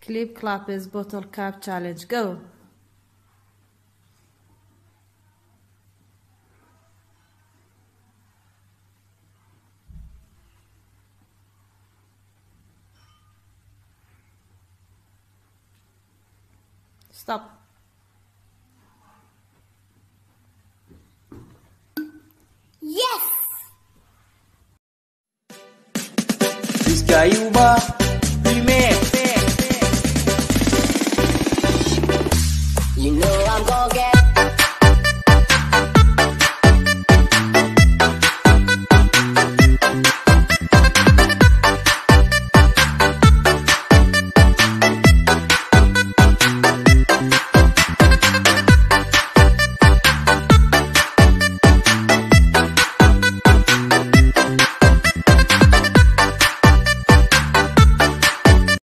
Clip Clap is Bottle Cap Challenge. Go. Stop. Yes! Rizka Ayuba, Remix.